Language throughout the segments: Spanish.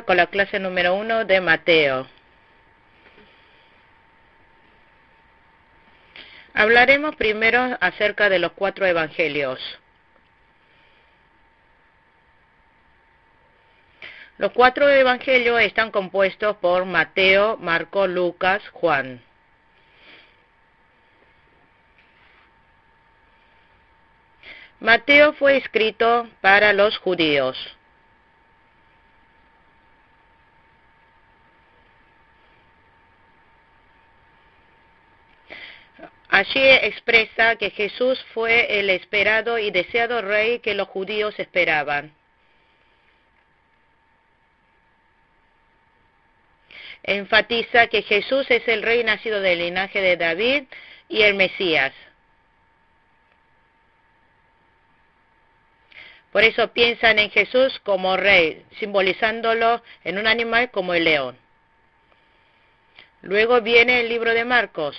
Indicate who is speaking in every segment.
Speaker 1: con la clase número 1 de Mateo. Hablaremos primero acerca de los 4 evangelios. Los 4 evangelios están compuestos por Mateo, Marcos, Lucas, Juan. Mateo fue escrito para los judíos. Allí expresa que Jesús fue el esperado y deseado rey que los judíos esperaban. Enfatiza que Jesús es el rey nacido del linaje de David y el Mesías. Por eso piensan en Jesús como rey, simbolizándolo en un animal como el león. Luego viene el libro de Marcos.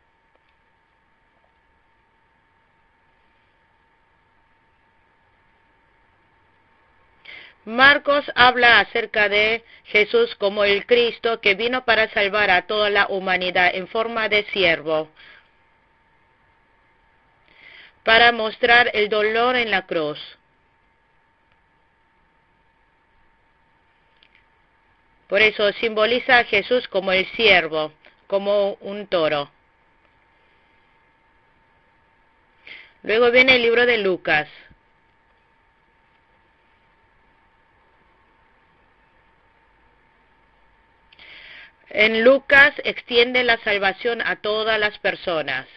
Speaker 1: Marcos habla acerca de Jesús como el Cristo que vino para salvar a toda la humanidad en forma de siervo, para mostrar el dolor en la cruz. Por eso simboliza a Jesús como el siervo, como un toro. Luego viene el libro de Lucas. En Lucas extiende la salvación a todas las personas.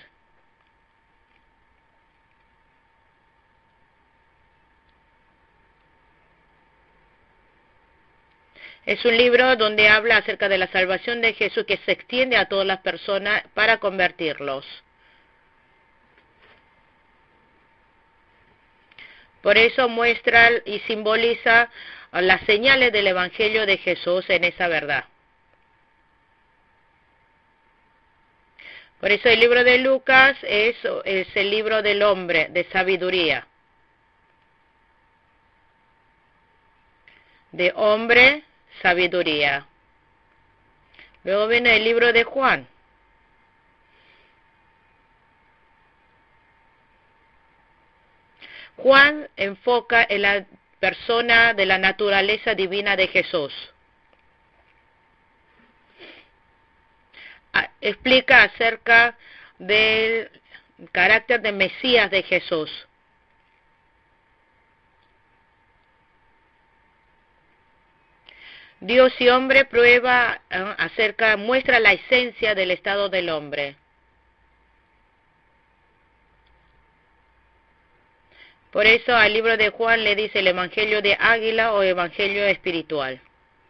Speaker 1: Es un libro donde habla acerca de la salvación de Jesús que se extiende a todas las personas para convertirlos. Por eso muestra y simboliza las señales del Evangelio de Jesús en esa verdad. Por eso el libro de Lucas es el libro del hombre, de sabiduría. De hombre, sabiduría. Luego viene el libro de Juan. Juan enfoca en la persona de la naturaleza divina de Jesús. Explica acerca del carácter de Mesías de Jesús. Dios y hombre muestra la esencia del estado del hombre. Por eso al libro de Juan le dice el Evangelio de Águila o Evangelio espiritual.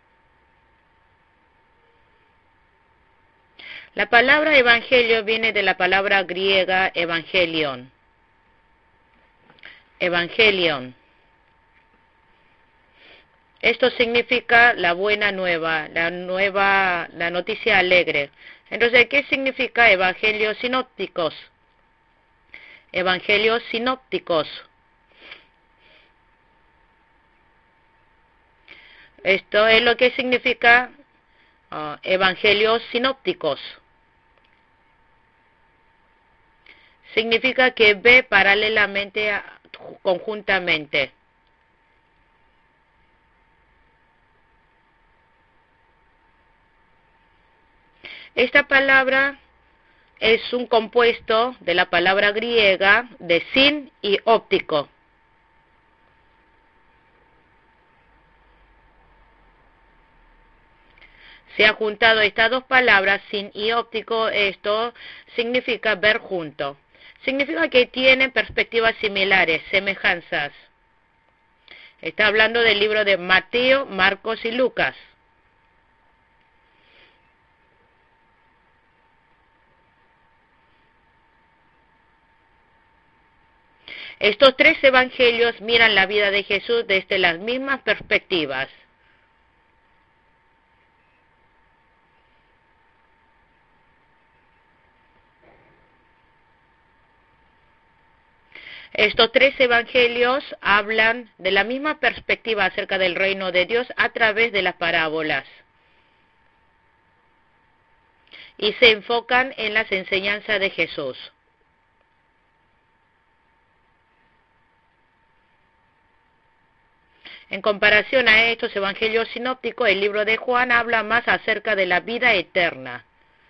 Speaker 1: La palabra evangelio viene de la palabra griega evangelion. Evangelion. Esto significa la buena nueva, la noticia alegre. Entonces, ¿qué significa evangelios sinópticos? Evangelios sinópticos. Esto es lo que significa evangelios sinópticos. Significa que ve paralelamente, conjuntamente. Esta palabra es un compuesto de la palabra griega de sin y óptico. Se ha juntado estas dos palabras, sin y óptico, esto significa ver junto. Significa que tienen perspectivas similares, semejanzas. Está hablando del libro de Mateo, Marcos y Lucas. Estos 3 evangelios miran la vida de Jesús desde las mismas perspectivas. Estos tres evangelios hablan de la misma perspectiva acerca del reino de Dios a través de las parábolas y se enfocan en las enseñanzas de Jesús. En comparación a estos evangelios sinópticos, el libro de Juan habla más acerca de la vida eterna.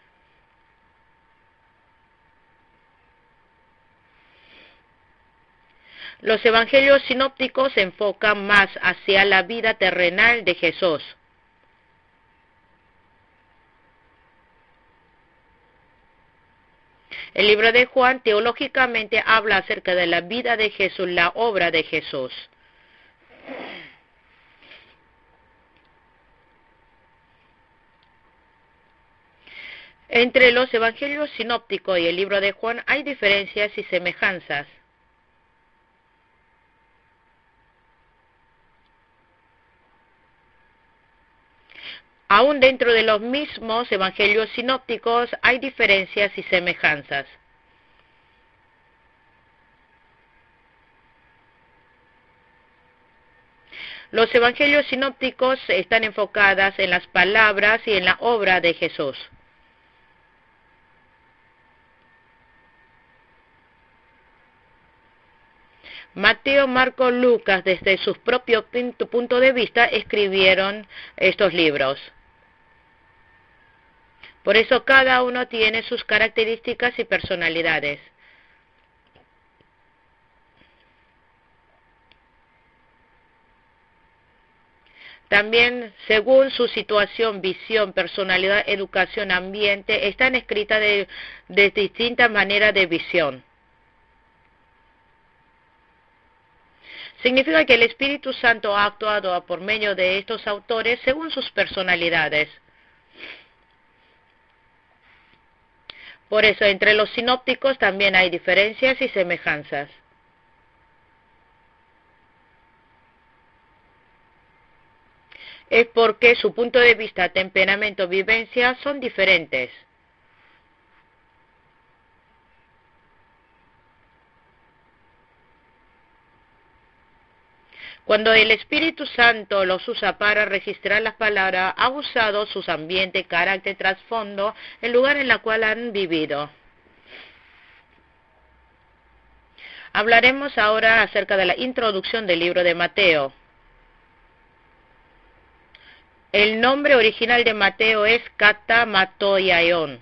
Speaker 1: Los evangelios sinópticos se enfocan más hacia la vida terrenal de Jesús. El libro de Juan teológicamente habla acerca de la vida de Jesús, la obra de Jesús. Entre los evangelios sinópticos y el libro de Juan hay diferencias y semejanzas. Aún dentro de los mismos evangelios sinópticos hay diferencias y semejanzas. Los evangelios sinópticos están enfocados en las palabras y en la obra de Jesús. Mateo, Marcos, Lucas, desde su propio punto de vista, escribieron estos libros. Por eso cada uno tiene sus características y personalidades. También, según su situación, visión, personalidad, educación, ambiente, están escritas de distintas maneras de visión. Significa que el Espíritu Santo ha actuado por medio de estos autores según sus personalidades. Por eso, entre los sinópticos también hay diferencias y semejanzas. Es porque su punto de vista, temperamento, vivencia son diferentes. Cuando el Espíritu Santo los usa para registrar las palabras, ha usado sus ambientes, carácter, trasfondo, el lugar en el cual han vivido. Hablaremos ahora acerca de la introducción del libro de Mateo. El nombre original de Mateo es Katamatoion.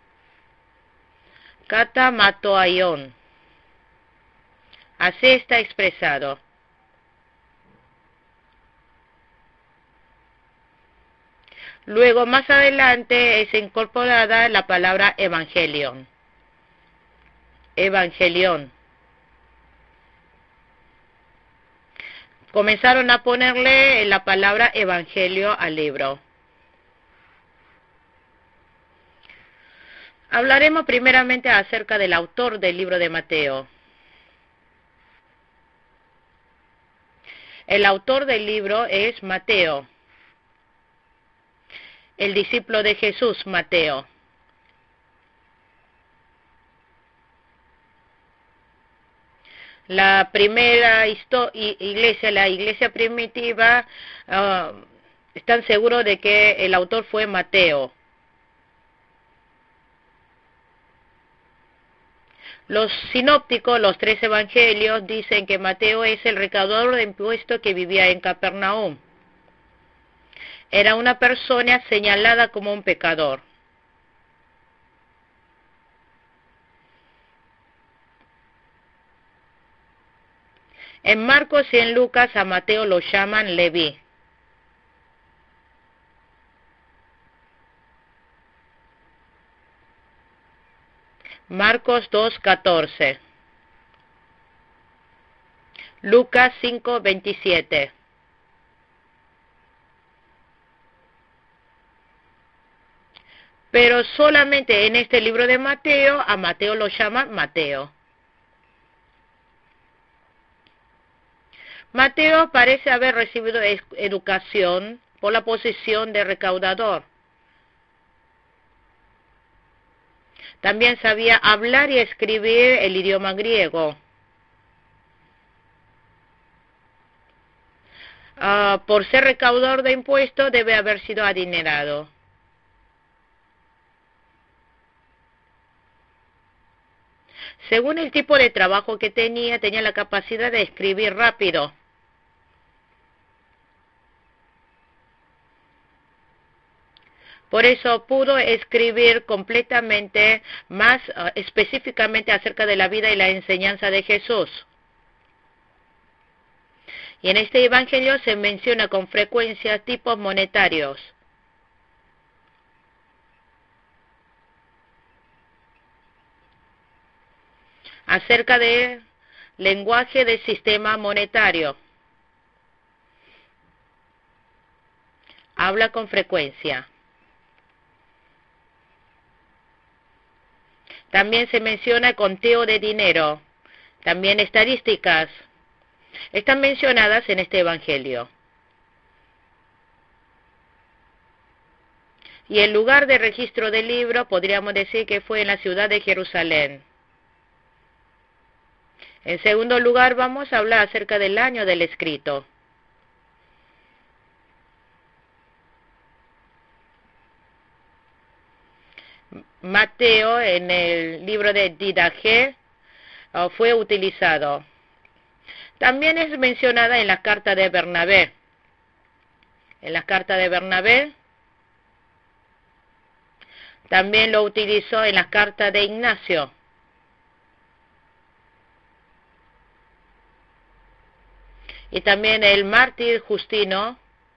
Speaker 1: Katamatoion. Así está expresado. Luego, más adelante, es incorporada la palabra evangelion. Evangelion. Comenzaron a ponerle la palabra evangelio al libro. Hablaremos primeramente acerca del autor del libro de Mateo. El autor del libro es Mateo, el discípulo de Jesús, Mateo. La primera iglesia, la iglesia primitiva, están seguros de que el autor fue Mateo. Los sinópticos, los tres evangelios, dicen que Mateo es el recaudador de impuestos que vivía en Capernaum. Era una persona señalada como un pecador. En Marcos y en Lucas a Mateo lo llaman Leví. Marcos 2:14. Lucas 5:27. Pero solamente en este libro de Mateo, a Mateo lo llaman Mateo. Mateo parece haber recibido educación por la posición de recaudador. También sabía hablar y escribir el idioma griego. por ser recaudador de impuestos debe haber sido adinerado. Según el tipo de trabajo que tenía la capacidad de escribir rápido. Por eso pudo escribir completamente, más específicamente acerca de la vida y la enseñanza de Jesús. Y en este evangelio se menciona con frecuencia tipos monetarios. Acerca del lenguaje del sistema monetario. Habla con frecuencia. También se menciona conteo de dinero. También estadísticas. Están mencionadas en este evangelio. Y el lugar de registro del libro podríamos decir que fue en la ciudad de Jerusalén. En segundo lugar, vamos a hablar acerca del año del escrito. Mateo, en el libro de Didache, fue utilizado. También es mencionada en la carta de Bernabé. En la carta de Bernabé. También lo utilizó en la carta de Ignacio. Y también el mártir Justino.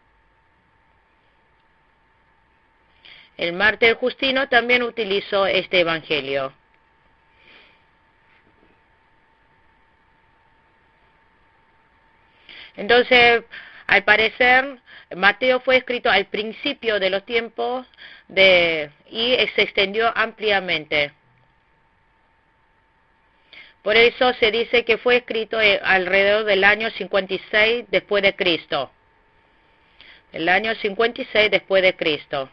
Speaker 1: El mártir Justino también utilizó este evangelio. Entonces, al parecer, Mateo fue escrito al principio de los tiempos y se extendió ampliamente. Por eso se dice que fue escrito alrededor del año 56 después de Cristo. El año 56 después de Cristo.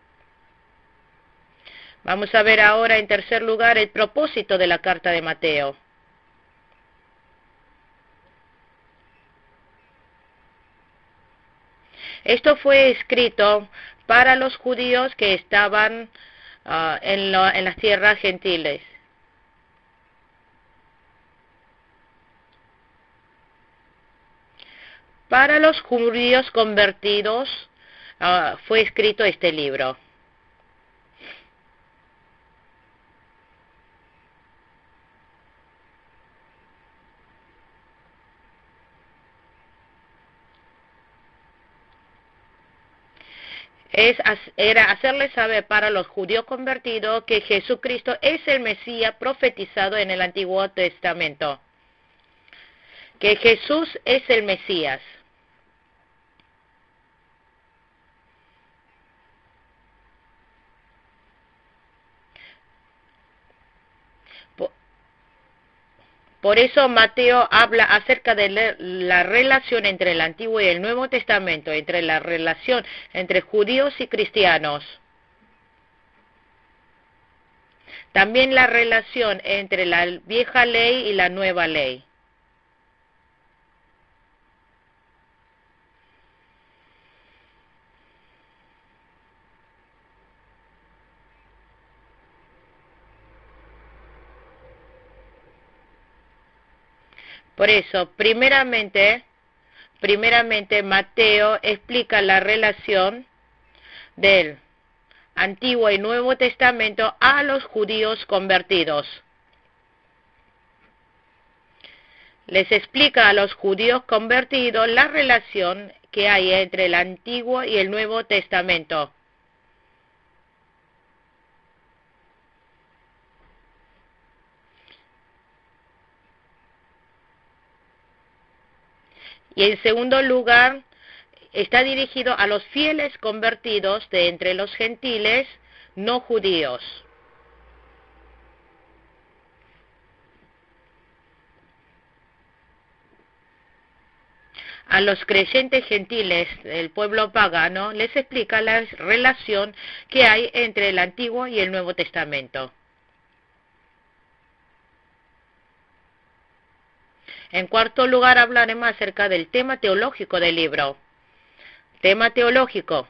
Speaker 1: Vamos a ver ahora en tercer lugar el propósito de la carta de Mateo. Esto fue escrito para los judíos que estaban en las tierras gentiles. Para los judíos convertidos fue escrito este libro. Era hacerles saber para los judíos convertidos que Jesucristo es el Mesías profetizado en el Antiguo Testamento. Que Jesús es el Mesías. Por eso Mateo habla acerca de la relación entre el Antiguo y el Nuevo Testamento, entre la relación entre judíos y cristianos. También la relación entre la vieja ley y la nueva ley. Por eso, primeramente Mateo explica la relación del Antiguo y Nuevo Testamento a los judíos convertidos. Les explica a los judíos convertidos la relación que hay entre el Antiguo y el Nuevo Testamento. Y en segundo lugar, está dirigido a los fieles convertidos de entre los gentiles no judíos. A los creyentes gentiles del pueblo pagano les explica la relación que hay entre el Antiguo y el Nuevo Testamento. En cuarto lugar, hablaremos acerca del tema teológico del libro. Tema teológico.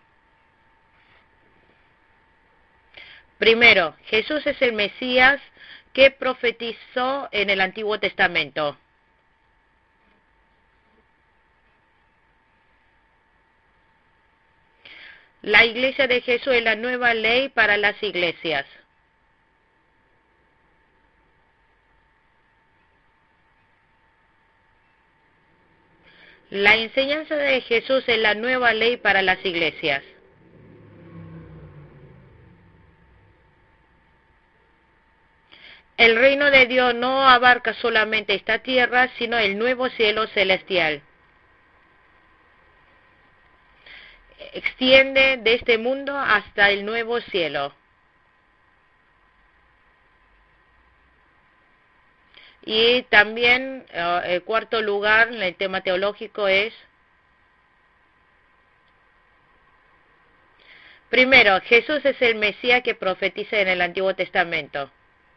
Speaker 1: Primero, Jesús es el Mesías que profetizó en el Antiguo Testamento. La iglesia de Jesús es la nueva ley para las iglesias. La enseñanza de Jesús es la nueva ley para las iglesias. El reino de Dios no abarca solamente esta tierra, sino el nuevo cielo celestial. Extiende de este mundo hasta el nuevo cielo. Y también el cuarto lugar en el tema teológico es, primero, Jesús es el Mesías que profetiza en el Antiguo Testamento.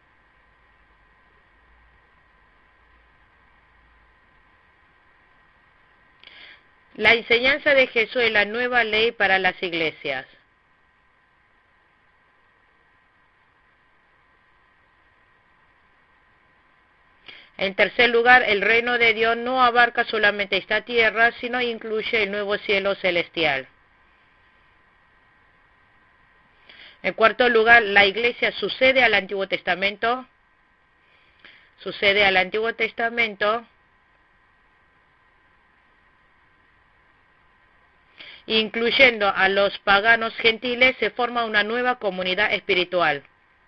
Speaker 1: La enseñanza de Jesús es la nueva ley para las iglesias. En tercer lugar, el reino de Dios no abarca solamente esta tierra, sino incluye el nuevo cielo celestial. En cuarto lugar, la iglesia sucede al Antiguo Testamento. Sucede al Antiguo Testamento. Incluyendo a los paganos gentiles, se forma una nueva comunidad espiritual.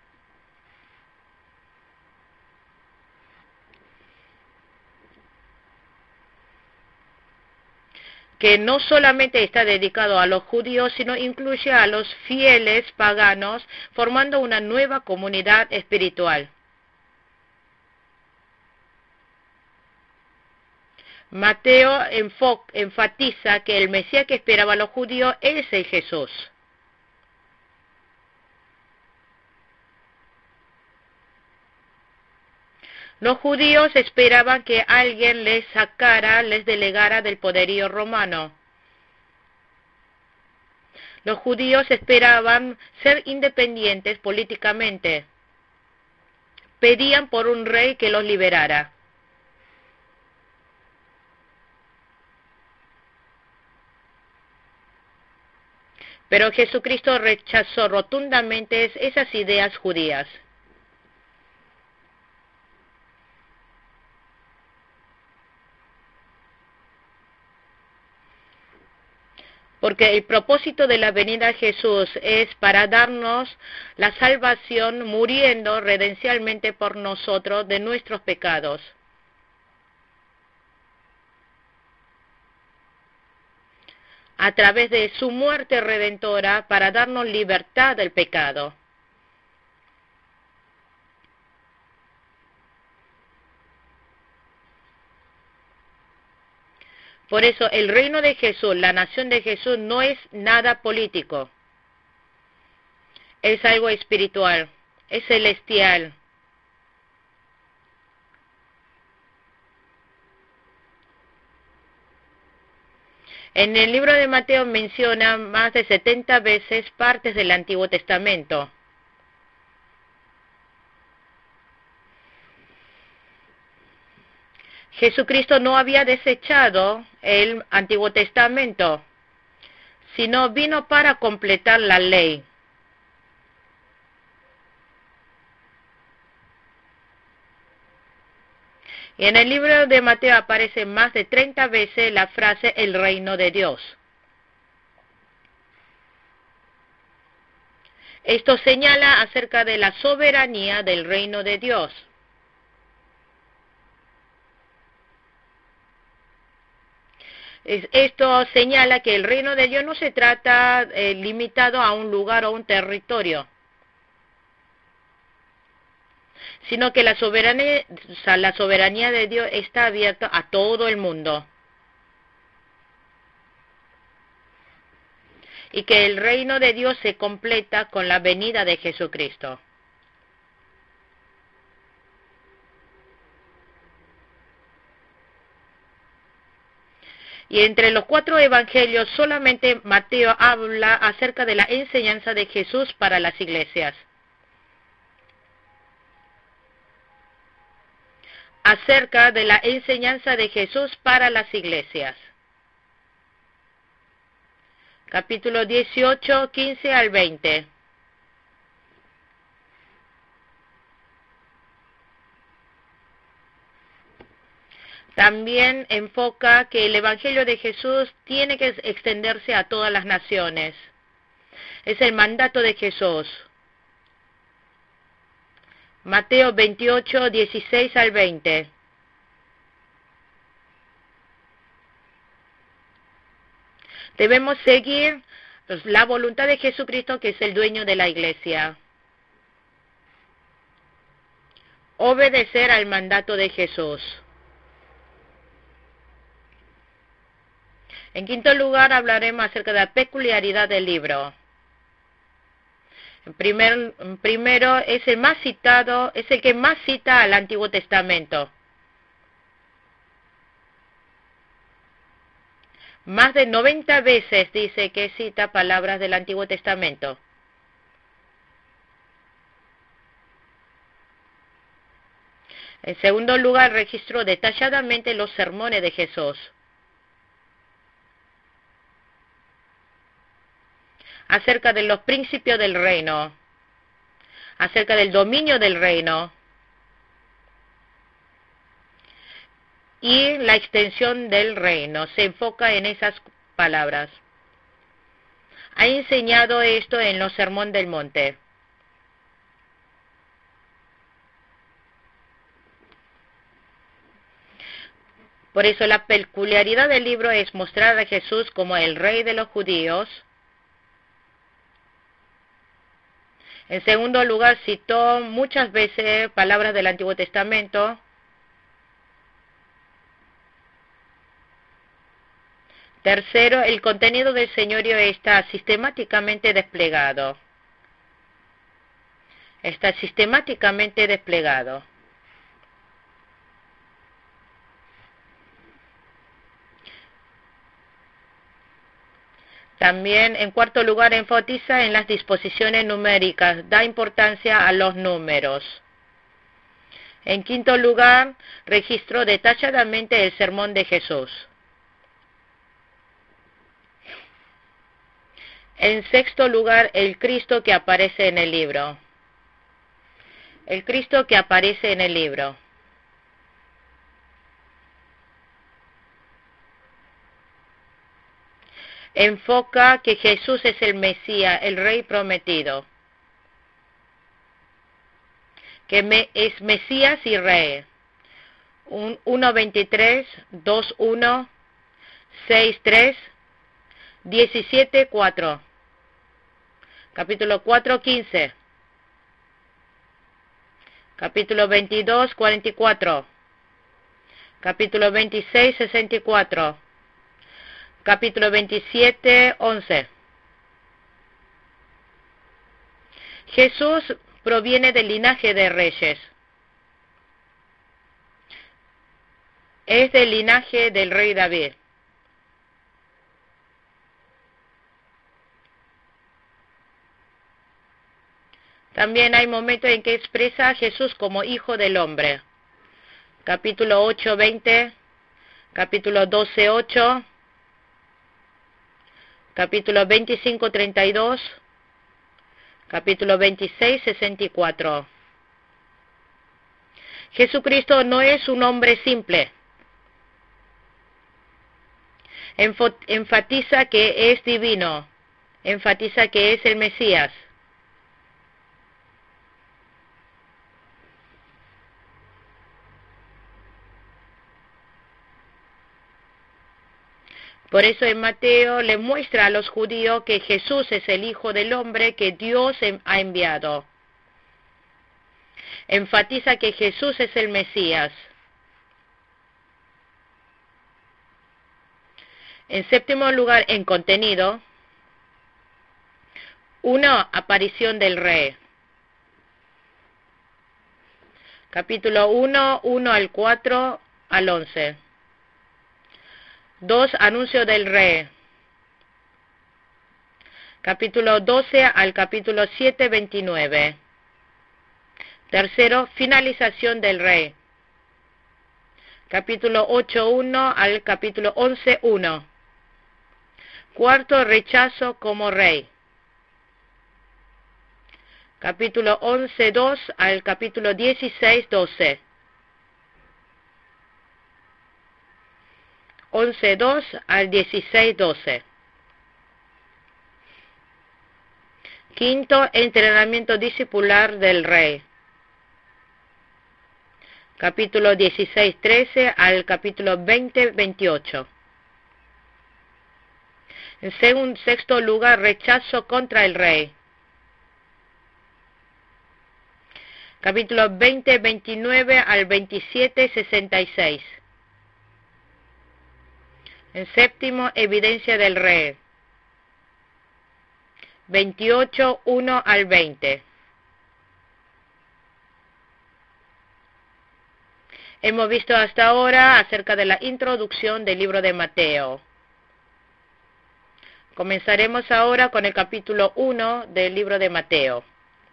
Speaker 1: Que no solamente está dedicado a los judíos, sino incluye a los fieles paganos, formando una nueva comunidad espiritual. Mateo enfatiza que el Mesías que esperaba a los judíos es el Jesús. Los judíos esperaban que alguien les delegara del poderío romano. Los judíos esperaban ser independientes políticamente. Pedían por un rey que los liberara. Pero Jesucristo rechazó rotundamente esas ideas judías. Porque el propósito de la venida de Jesús es para darnos la salvación muriendo redencialmente por nosotros de nuestros pecados. A través de su muerte redentora para darnos libertad del pecado. Por eso el reino de Jesús, la nación de Jesús, no es nada político. Es algo espiritual, es celestial. En el libro de Mateo menciona más de 70 veces partes del Antiguo Testamento. Jesucristo no había desechado el Antiguo Testamento, sino vino para completar la ley. Y en el libro de Mateo aparece más de 30 veces la frase el reino de Dios. Esto señala acerca de la soberanía del reino de Dios. Esto señala que el reino de Dios no se trata limitado a un lugar o un territorio, sino que la soberanía de Dios está abierta a todo el mundo. Y que el reino de Dios se completa con la venida de Y entre los 4 evangelios solamente Mateo habla acerca de la enseñanza de Jesús para las iglesias. Acerca de la enseñanza de Jesús para las iglesias. Capítulo 18, 15 al 20. También enfoca que el Evangelio de Jesús tiene que extenderse a todas las naciones. Es el mandato de Jesús. Mateo 28, 16 al 20. Debemos seguir la voluntad de Jesucristo, que es el dueño de la iglesia. Obedecer al mandato de Jesús. En quinto lugar, hablaremos acerca de la peculiaridad del libro. Primero es el más citado, es el que más cita al Antiguo Testamento. Más de 90 veces dice que cita palabras del Antiguo Testamento. En segundo lugar, registró detalladamente los sermones de Jesús. Acerca de los principios del reino, acerca del dominio del reino y la extensión del reino. Se enfoca en esas palabras. Ha enseñado esto en los Sermones del Monte. Por eso la peculiaridad del libro es mostrar a Jesús como el rey de los judíos. En segundo lugar, citó muchas veces palabras del Antiguo Testamento. Tercero, el contenido del señorío está sistemáticamente desplegado. Está sistemáticamente desplegado. También, en cuarto lugar, enfatiza en las disposiciones numéricas, da importancia a los números. En quinto lugar, registró detalladamente el sermón de Jesús. En sexto lugar, el Cristo que aparece en el libro. El Cristo que aparece en el libro. Enfoca que Jesús es el Mesías, el Rey prometido. Que es Mesías y Rey. 1:23, 2:1, 6:3, 17:4. Capítulo 4:15. Capítulo 22:44. Capítulo 26:64. Capítulo 27:11. Jesús proviene del linaje de reyes. Es del linaje del rey David. También hay momentos en que expresa a Jesús como hijo del hombre. Capítulo 8:20, capítulo 12:8, capítulo 25:32, capítulo 26:64. Jesucristo no es un hombre simple. Enfatiza que es divino. Enfatiza que es el Mesías. Por eso en Mateo le muestra a los judíos que Jesús es el Hijo del Hombre que Dios ha enviado. Enfatiza que Jesús es el Mesías. En séptimo lugar, en contenido, una aparición del Rey. Capítulo 1, 1 al 4 al 11. 2. Anuncio del rey. Capítulo 12 al capítulo 7, 29. Tercero, finalización del rey. Capítulo 8, 1 al capítulo 11, 1. Cuarto, rechazo como rey. Capítulo 11, 2 al capítulo 16, 12. 11, 2 al 16, 12. Quinto, entrenamiento discipular del rey. Capítulo 16, 13 al capítulo 20, 28. En sexto lugar, rechazo contra el rey. Capítulo 20, 29 al 27, 66. En séptimo, evidencia del rey. 28, 1 al 20. Hemos visto hasta ahora acerca de la introducción del libro de Mateo. Comenzaremos ahora con el capítulo 1 del libro de Mateo.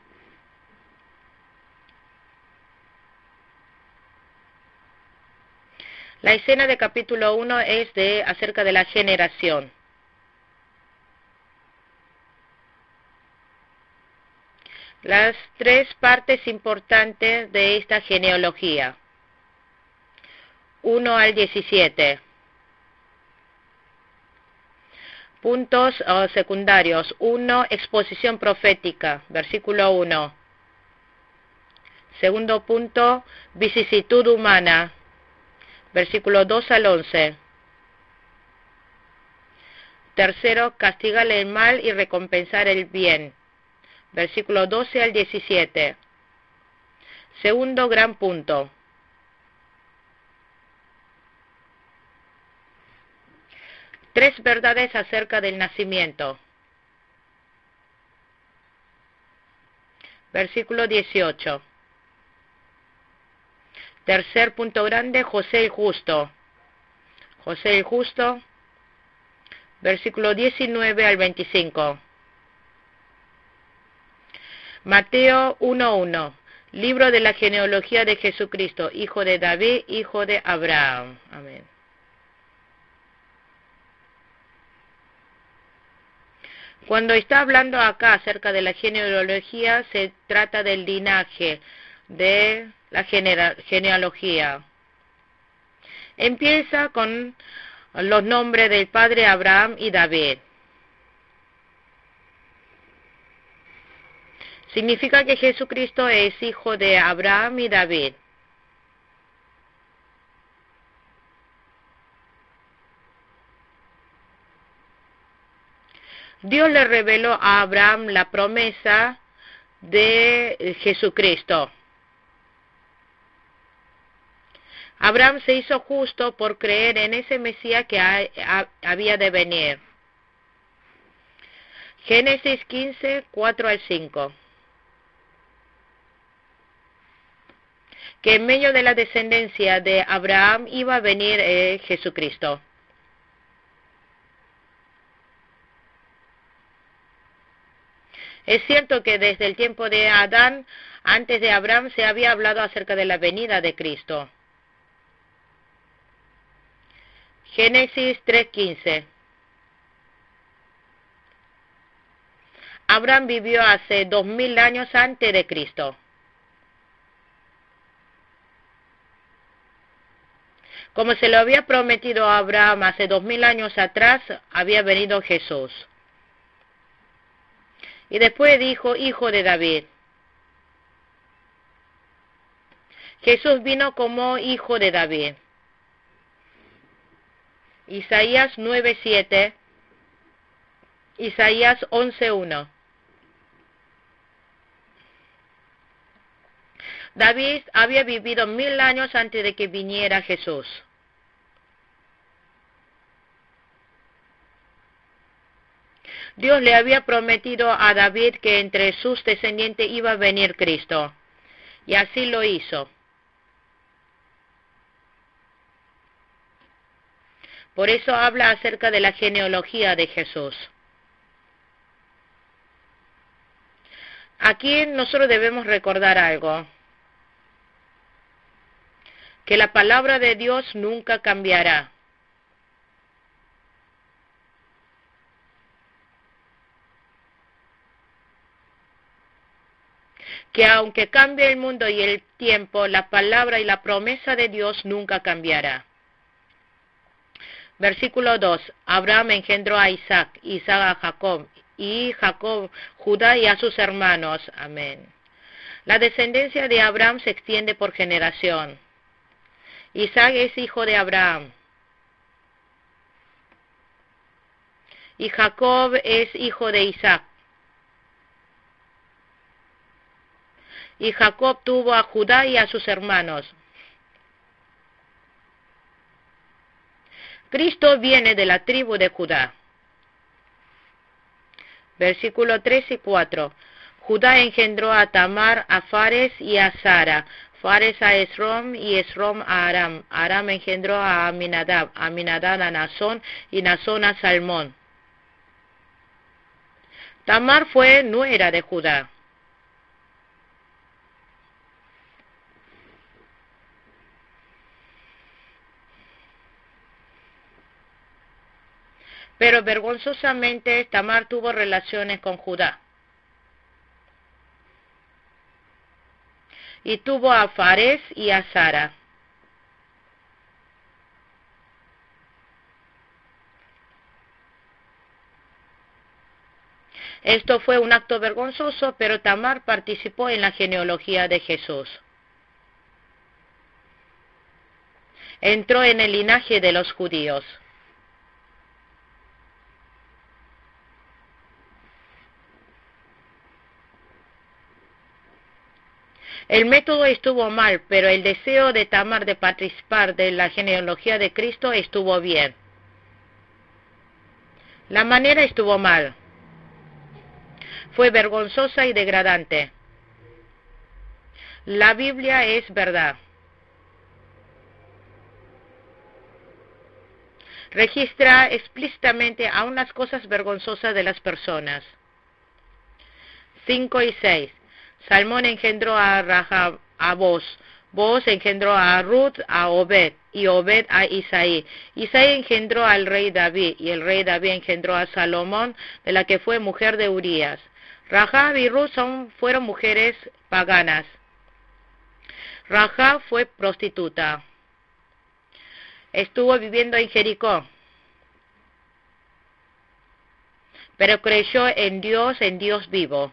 Speaker 1: La escena de capítulo 1 es acerca de la generación. Las tres partes importantes de esta genealogía. 1 al 17. Puntos secundarios. 1. Exposición profética, versículo 1. Segundo punto, vicisitud humana, versículo 2 al 11. Tercero, castigar el mal y recompensar el bien, versículo 12 al 17. Segundo gran punto. Tres verdades acerca del nacimiento. Versículo 18. Tercer punto grande, José el Justo. José el Justo. Versículo 19 al 25. Mateo 1:1. Libro de la genealogía de Jesucristo, hijo de David, hijo de Abraham. Amén. Cuando está hablando acá acerca de la genealogía, se trata del linaje, de la genealogía. Empieza con los nombres del padre Abraham y David. Significa que Jesucristo es hijo de Abraham y David. Dios le reveló a Abraham la promesa de Jesucristo. Abraham se hizo justo por creer en ese Mesías que había de venir. Génesis 15, 4 al 5. Que en medio de la descendencia de Abraham iba a venir Jesucristo. Es cierto que desde el tiempo de Adán, antes de Abraham, se había hablado acerca de la venida de Cristo. Génesis 3:15. Abraham vivió hace 2000 años antes de Cristo. Como se lo había prometido a Abraham hace 2000 años atrás, había venido Jesús. Y después dijo, hijo de David. Jesús vino como hijo de David. Isaías 9:7, Isaías 11:1. David había vivido 1000 años antes de que viniera Jesús. Dios le había prometido a David que entre sus descendientes iba a venir Cristo. Y así lo hizo. Por eso habla acerca de la genealogía de Jesús. Aquí nosotros debemos recordar algo, que la palabra de Dios nunca cambiará. Que aunque cambie el mundo y el tiempo, la palabra y la promesa de Dios nunca cambiará. Versículo 2. Abraham engendró a Isaac, Isaac a Jacob, y Jacob Judá y a sus hermanos. Amén. La descendencia de Abraham se extiende por generación. Isaac es hijo de Abraham. Y Jacob es hijo de Isaac. Y Jacob tuvo a Judá y a sus hermanos. Cristo viene de la tribu de Judá. Versículo 3 y 4. Judá engendró a Tamar, a Fares y a Sara. Fares a Esrom y Esrom a Aram. Aram engendró a Aminadab, Aminadab a Nazón y Nazón a Salmón. Tamar fue nuera de Judá. Pero vergonzosamente Tamar tuvo relaciones con Judá. Y tuvo a Fares y a Sara. Esto fue un acto vergonzoso, pero Tamar participó en la genealogía de Jesús. Entró en el linaje de los judíos. El método estuvo mal, pero el deseo de Tamar de participar de la genealogía de Cristo estuvo bien. La manera estuvo mal. Fue vergonzosa y degradante. La Biblia es verdad. Registra explícitamente aún las cosas vergonzosas de las personas. 5 y 6. Salmón engendró a Rahab, a Boz. Boz engendró a Ruth, a Obed, y Obed a Isaí. Isaí engendró al rey David, y el rey David engendró a Salomón, de la que fue mujer de Urías. Rahab y Ruth fueron mujeres paganas. Rahab fue prostituta. Estuvo viviendo en Jericó, pero creyó en Dios vivo.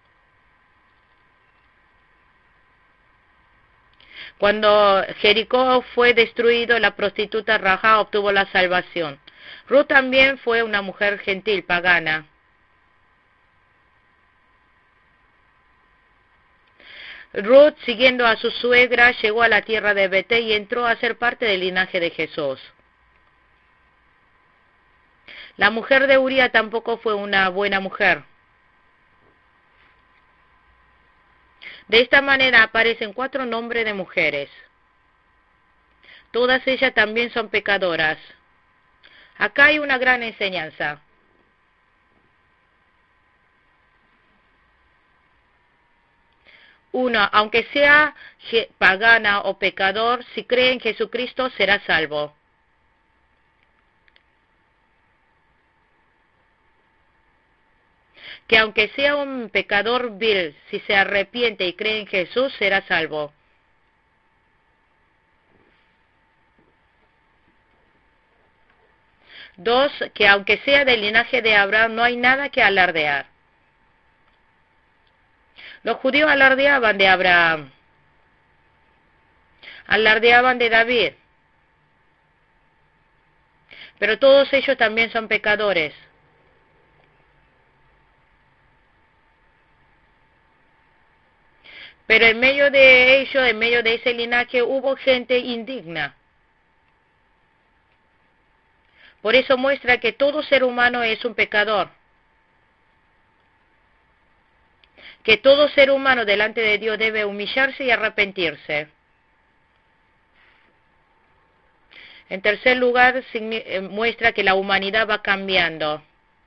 Speaker 1: Cuando Jericó fue destruido, la prostituta Rahab obtuvo la salvación. Ruth también fue una mujer gentil, pagana. Ruth, siguiendo a su suegra, llegó a la tierra de Betel y entró a ser parte del linaje de Jesús. La mujer de Uría tampoco fue una buena mujer. De esta manera aparecen 4 nombres de mujeres. Todas ellas también son pecadoras. Acá hay una gran enseñanza. Uno, aunque sea pagana o pecador, si cree en Jesucristo será salvo. Que aunque sea un pecador vil, si se arrepiente y cree en Jesús, será salvo. Dos, que aunque sea del linaje de Abraham, no hay nada que alardear. Los judíos alardeaban de Abraham, alardeaban de David, pero todos ellos también son pecadores. Pero en medio de ellos, en medio de ese linaje, hubo gente indigna. Por eso muestra que todo ser humano es un pecador. Que todo ser humano delante de Dios debe humillarse y arrepentirse. En tercer lugar, muestra que la humanidad va cambiando.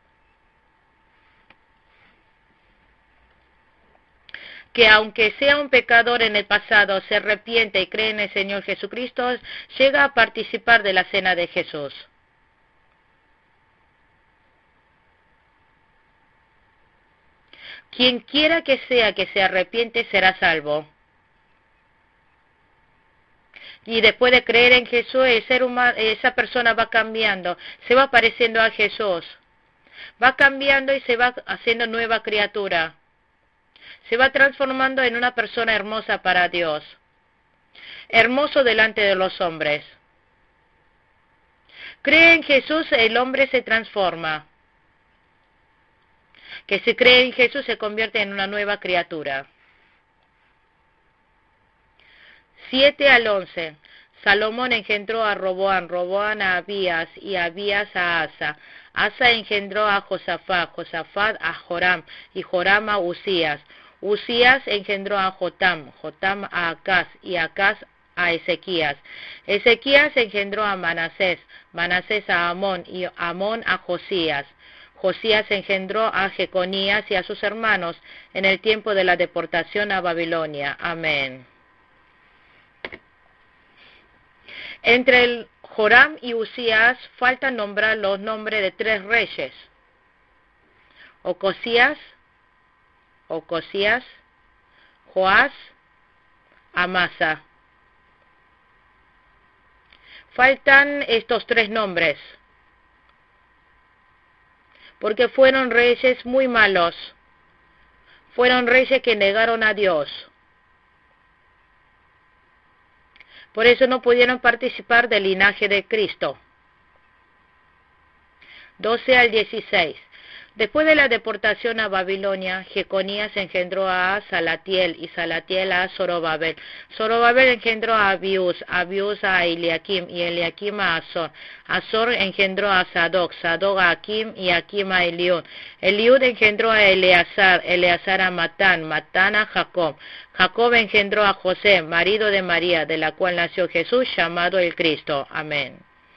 Speaker 1: Que aunque sea un pecador en el pasado, se arrepiente y cree en el Señor Jesucristo, llega a participar de la cena de Jesús. Quien quiera que sea que se arrepiente será salvo. Y después de creer en Jesús, el ser humano, esa persona va cambiando, se va pareciendo a Jesús. Va cambiando y se va haciendo nueva criatura. Se va transformando en una persona hermosa para Dios. Hermoso delante de los hombres. Cree en Jesús, el hombre se transforma. Que si cree en Jesús se convierte en una nueva criatura. 7 al 11. Salomón engendró a Roboam, Roboam a Abías y Abías a Asa. Asa engendró a Josafat, Josafat a Joram y Joram a Usías. Usías engendró a Jotam, Jotam a Acaz y Acaz a Ezequías. Ezequías engendró a Manasés, Manasés a Amón y Amón a Josías. Josías engendró a Jeconías y a sus hermanos en el tiempo de la deportación a Babilonia. Amén. Entre el Joram y Usías falta nombrar los nombres de 3 reyes. Ocosías, Joás, Amasa. Faltan estos 3 nombres, porque fueron reyes muy malos. Fueron reyes que negaron a Dios. Por eso no pudieron participar del linaje de Cristo. 12 al 16. Después de la deportación a Babilonia, Jeconías engendró a Salatiel y Salatiel a Zorobabel. Zorobabel engendró a Abiús, Abiús a Eliakim y Eliakim a Azor. Azor engendró a Sadoc, Sadoc a Akim y Akim a Eliud. Eliud engendró a Eleazar, Eleazar a Matán, Matán a Jacob. Jacob engendró a José, marido de María, de la cual nació Jesús, llamado el Cristo. Amén.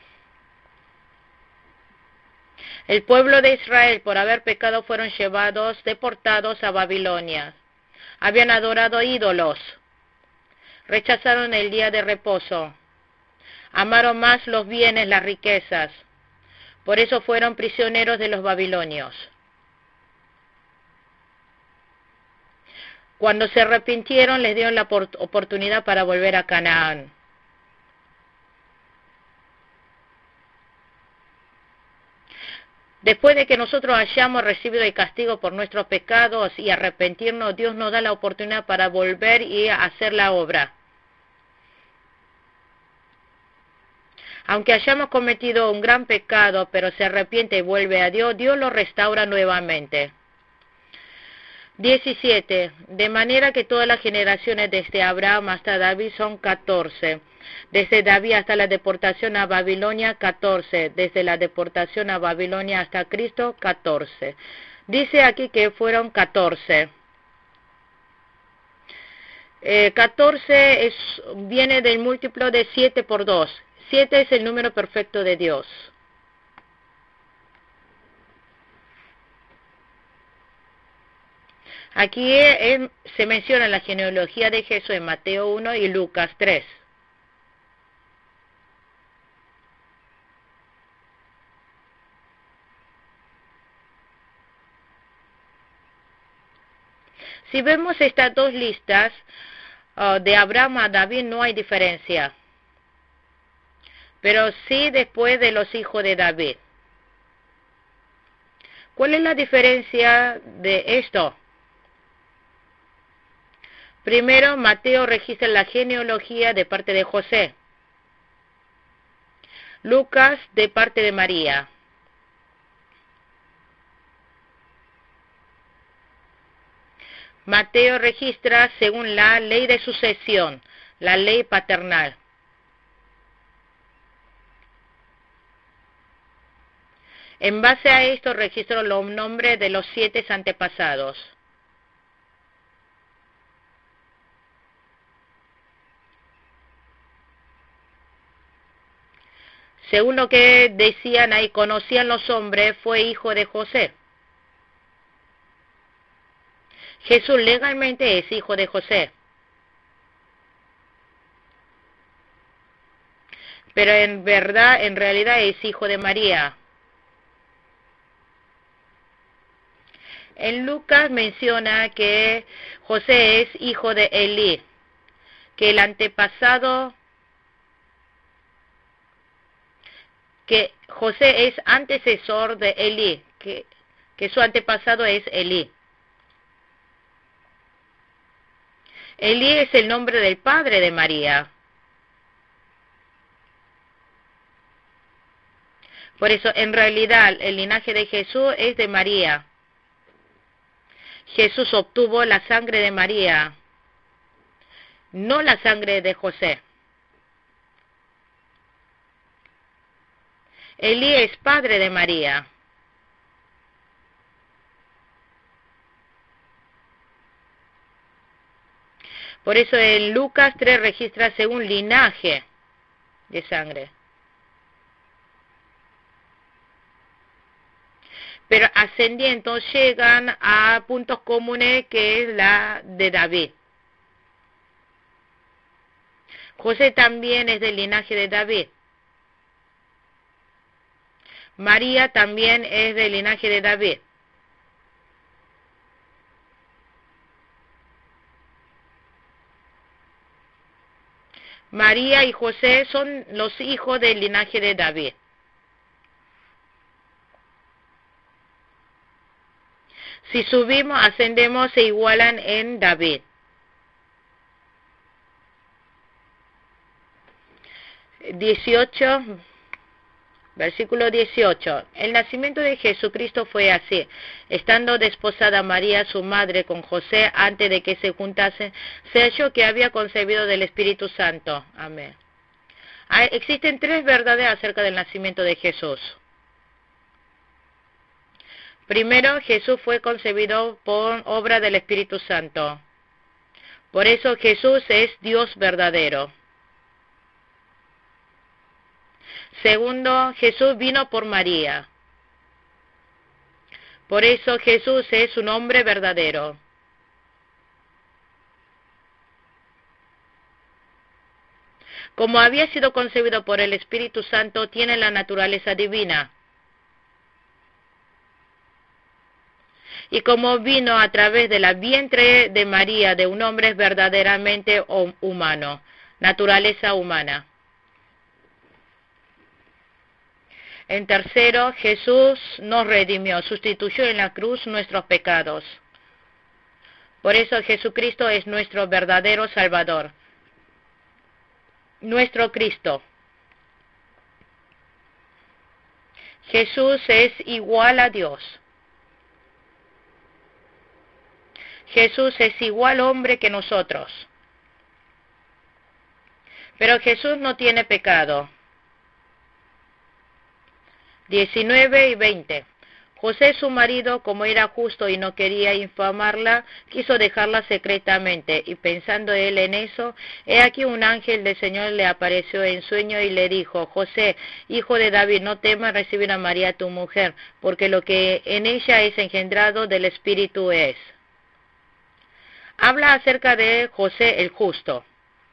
Speaker 1: El pueblo de Israel, por haber pecado, fueron deportados a Babilonia. Habían adorado ídolos. Rechazaron el día de reposo. Amaron más los bienes, las riquezas. Por eso fueron prisioneros de los babilonios. Cuando se arrepintieron, les dieron la oportunidad para volver a Canaán. Después de que nosotros hayamos recibido el castigo por nuestros pecados y arrepentirnos, Dios nos da la oportunidad para volver y hacer la obra. Aunque hayamos cometido un gran pecado, pero se arrepiente y vuelve a Dios, Dios lo restaura nuevamente. 17. De manera que todas las generaciones desde Abraham hasta David son 14. Desde David hasta la deportación a Babilonia, 14. Desde la deportación a Babilonia hasta Cristo, 14. Dice aquí que fueron 14. 14 viene del múltiplo de 7 por 2. 7 es el número perfecto de Dios. Aquí se menciona la genealogía de Jesús en Mateo 1 y Lucas 3. Si vemos estas dos listas, de Abraham a David no hay diferencia, pero sí después de los hijos de David. ¿Cuál es la diferencia de esto? Primero, Mateo registra la genealogía de parte de José. Lucas de parte de María. Mateo registra según la ley de sucesión, la ley paternal. En base a esto registro los nombres de los 7 antepasados. Según lo que decían ahí, conocían los hombres, fue hijo de José. Jesús legalmente es hijo de José. Pero en verdad, en realidad es hijo de María. En Lucas menciona que José es hijo de Elí, que el antepasado, que José es antecesor de Elí, que su antepasado es Elí. Elí es el nombre del padre de María. Por eso, en realidad, el linaje de Jesús es de María. Jesús obtuvo la sangre de María, no la sangre de José. Elí es padre de María. Por eso en Lucas 3 registra según linaje de sangre. Pero ascendiendo llegan a puntos comunes que es la de David. José también es del linaje de David. María también es del linaje de David. María y José son los hijos del linaje de David. Si subimos, ascendemos, se igualan en David. Versículo 18. El nacimiento de Jesucristo fue así. Estando desposada María, su madre, con José, antes de que se juntasen, se halló que había concebido del Espíritu Santo. Amén. Existen tres verdades acerca del nacimiento de Jesús. Primero, Jesús fue concebido por obra del Espíritu Santo. Por eso Jesús es Dios verdadero. Segundo, Jesús vino por María. Por eso Jesús es un hombre verdadero. Como había sido concebido por el Espíritu Santo, tiene la naturaleza divina. Y como vino a través de la vientre de María, de un hombre, es verdaderamente humano, naturaleza humana. En tercero, Jesús nos redimió, sustituyó en la cruz nuestros pecados. Por eso Jesucristo es nuestro verdadero Salvador, nuestro Cristo. Jesús es igual a Dios. Jesús es igual hombre que nosotros. Pero Jesús no tiene pecado. 19 y 20. José, su marido, como era justo y no quería infamarla, quiso dejarla secretamente, y pensando él en eso, he aquí un ángel del Señor le apareció en sueño y le dijo: José, hijo de David, no temas recibir a María tu mujer, porque lo que en ella es engendrado del Espíritu es. Habla acerca de José el justo.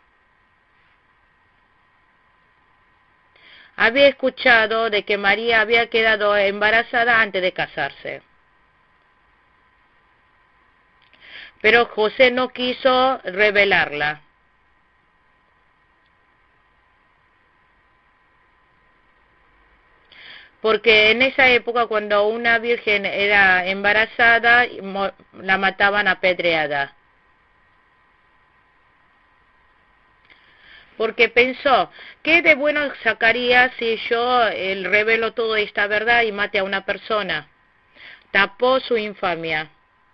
Speaker 1: Había escuchado de que María había quedado embarazada antes de casarse. Pero José no quiso revelarla. Porque en esa época, cuando una virgen era embarazada, la mataban apedreada. Porque pensó, ¿qué de bueno sacaría si yo revelo toda esta verdad y mate a una persona? Tapó su infamia.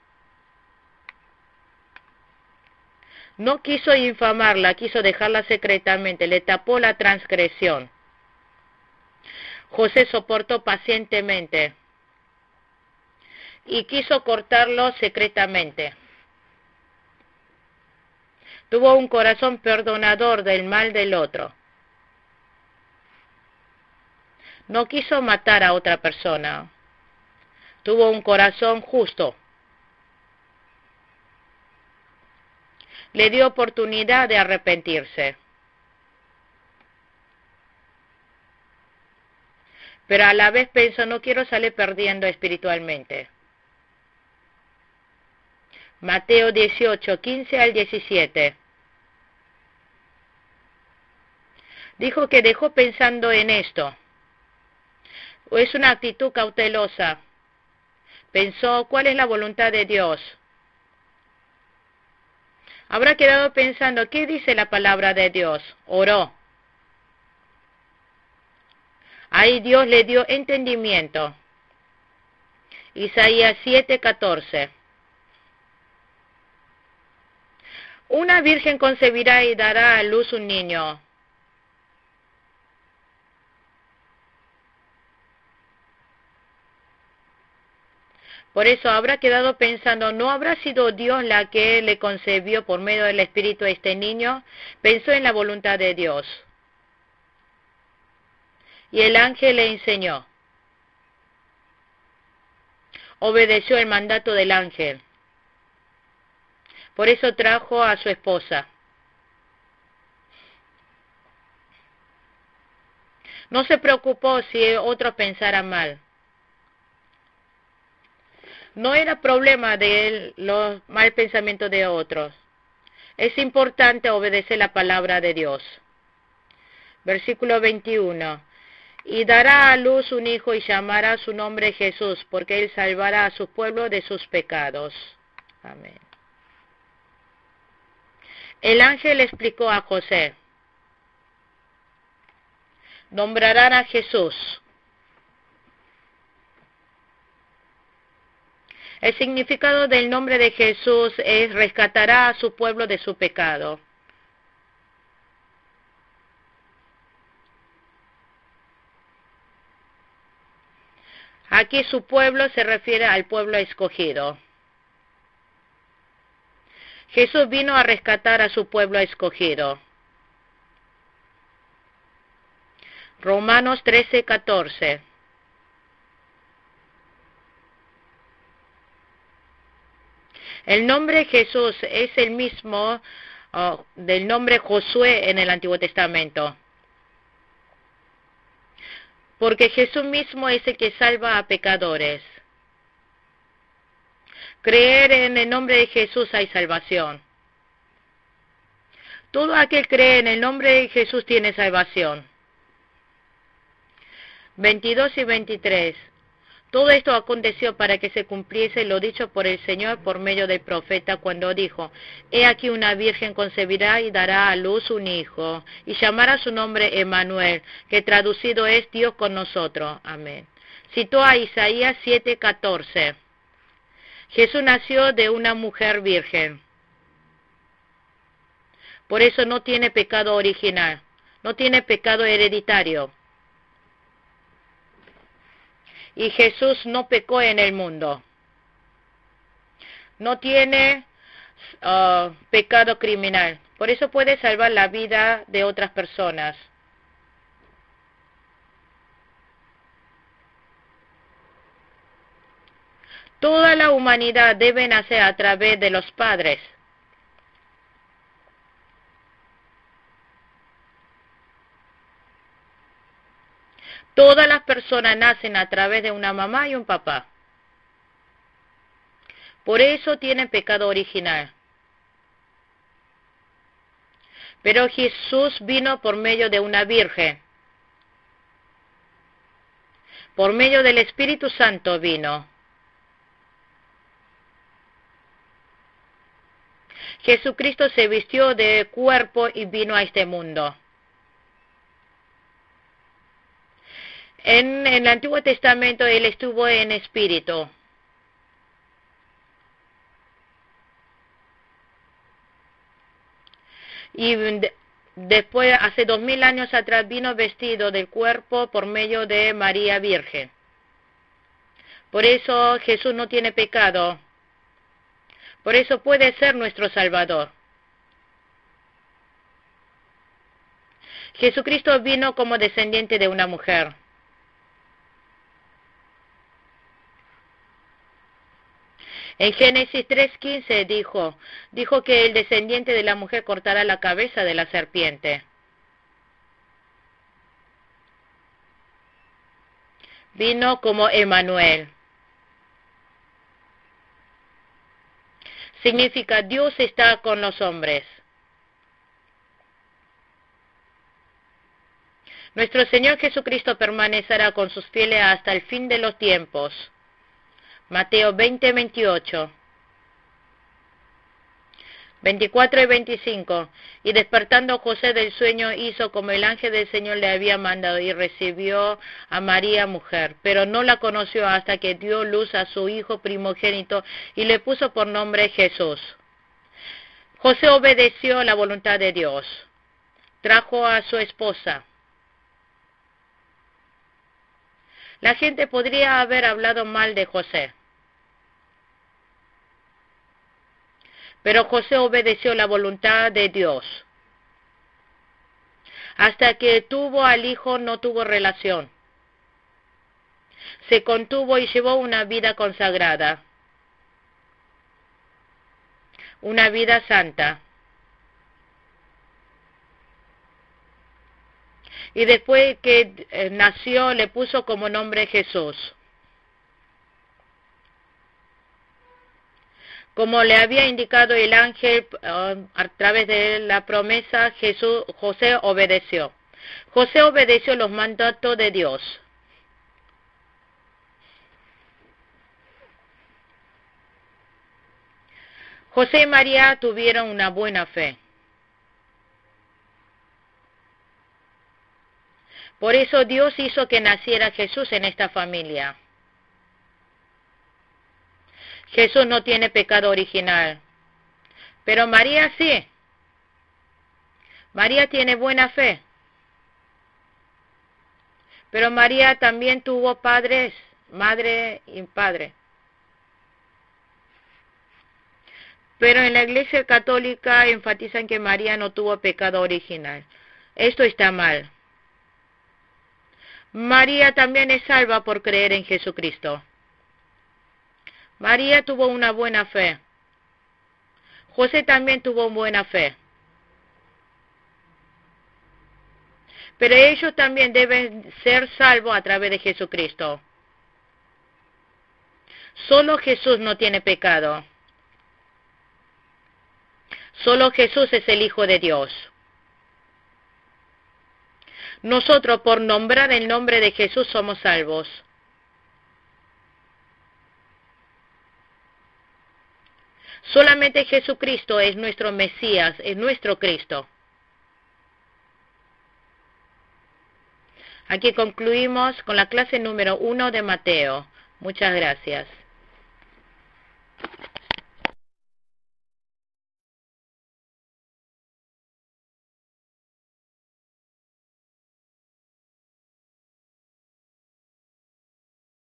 Speaker 1: No quiso infamarla, quiso dejarla secretamente, le tapó la transgresión. José soportó pacientemente y quiso cortarlo secretamente. Tuvo un corazón perdonador del mal del otro. No quiso matar a otra persona. Tuvo un corazón justo. Le dio oportunidad de arrepentirse. Pero a la vez pensó, no quiero salir perdiendo espiritualmente. Mateo 18, 15 al 17. Dijo que dejó pensando en esto. Es una actitud cautelosa. Pensó, ¿cuál es la voluntad de Dios? Habrá quedado pensando, ¿qué dice la palabra de Dios? Oró. Ahí Dios le dio entendimiento. Isaías 7:14. Una virgen concebirá y dará a luz un niño. Por eso habrá quedado pensando, ¿no habrá sido Dios la que le concebió por medio del Espíritu a este niño? Pensó en la voluntad de Dios. Y el ángel le enseñó. Obedeció el mandato del ángel. Por eso trajo a su esposa. No se preocupó si otros pensaran mal. No era problema de él los mal pensamientos de otros. Es importante obedecer la palabra de Dios. Versículo 21. Y dará a luz un hijo y llamará su nombre Jesús, porque él salvará a su pueblo de sus pecados. Amén. El ángel explicó a José. Nombrarán a Jesús. El significado del nombre de Jesús es rescatará a su pueblo de su pecado. Aquí su pueblo se refiere al pueblo escogido. Jesús vino a rescatar a su pueblo escogido. Romanos 13:14. El nombre Jesús es el mismo del nombre Josué en el Antiguo Testamento. Porque Jesús mismo es el que salva a pecadores. Creer en el nombre de Jesús hay salvación. Todo aquel que cree en el nombre de Jesús tiene salvación. 22 y 23. Todo esto aconteció para que se cumpliese lo dicho por el Señor por medio del profeta cuando dijo, he aquí una virgen concebirá y dará a luz un hijo, y llamará su nombre Emmanuel, que traducido es Dios con nosotros. Amén. Citó a Isaías 7:14. Jesús nació de una mujer virgen. Por eso no tiene pecado original, no tiene pecado hereditario. Y Jesús no pecó en el mundo. No tiene pecado criminal. Por eso puede salvar la vida de otras personas. Toda la humanidad debe nacer a través de los padres. Todas las personas nacen a través de una mamá y un papá. Por eso tienen pecado original. Pero Jesús vino por medio de una virgen. Por medio del Espíritu Santo vino. Jesucristo se vistió de cuerpo y vino a este mundo. En el Antiguo Testamento Él estuvo en espíritu. Y después, hace 2000 años atrás, vino vestido del cuerpo por medio de María Virgen. Por eso Jesús no tiene pecado. Por eso puede ser nuestro Salvador. Jesucristo vino como descendiente de una mujer. En Génesis 3:15 dijo que el descendiente de la mujer cortará la cabeza de la serpiente. Vino como Emmanuel. Significa Dios está con los hombres. Nuestro Señor Jesucristo permanecerá con sus fieles hasta el fin de los tiempos. Mateo 20:28. 24 y 25. Y despertando José del sueño hizo como el ángel del Señor le había mandado y recibió a María mujer, pero no la conoció hasta que dio luz a su hijo primogénito y le puso por nombre Jesús. José obedeció la voluntad de Dios. Trajo a su esposa. La gente podría haber hablado mal de José, pero José obedeció la voluntad de Dios. Hasta que tuvo al hijo no tuvo relación. Se contuvo y llevó una vida consagrada, una vida santa. Y después que nació le puso como nombre Jesús. Como le había indicado el ángel a través de la promesa, José obedeció. José obedeció los mandatos de Dios. José y María tuvieron una buena fe. Por eso Dios hizo que naciera Jesús en esta familia. Jesús no tiene pecado original, pero María sí. María tiene buena fe. Pero María también tuvo padres, madre y padre. Pero en la Iglesia Católica enfatizan que María no tuvo pecado original. Esto está mal. María también es salva por creer en Jesucristo. María tuvo una buena fe. José también tuvo buena fe. Pero ellos también deben ser salvos a través de Jesucristo. Solo Jesús no tiene pecado. Solo Jesús es el Hijo de Dios. Nosotros, por nombrar el nombre de Jesús, somos salvos. Solamente Jesucristo es nuestro Mesías, es nuestro Cristo. Aquí concluimos con la clase número 1 de Mateo. Muchas gracias.